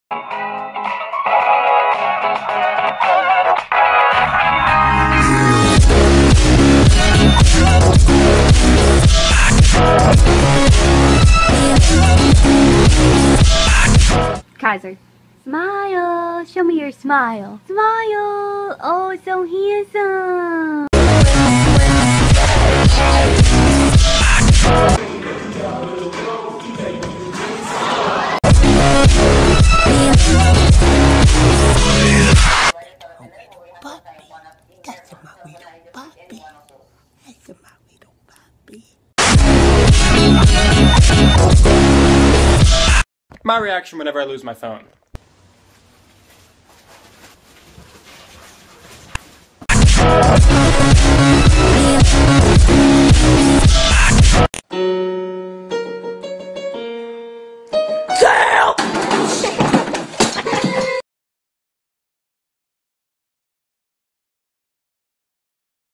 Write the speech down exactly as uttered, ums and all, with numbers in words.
Kaiser. Smile! Show me your smile. Smile! Oh, so handsome! That's my little puppy. That's my little puppy. My reaction whenever I lose my phone.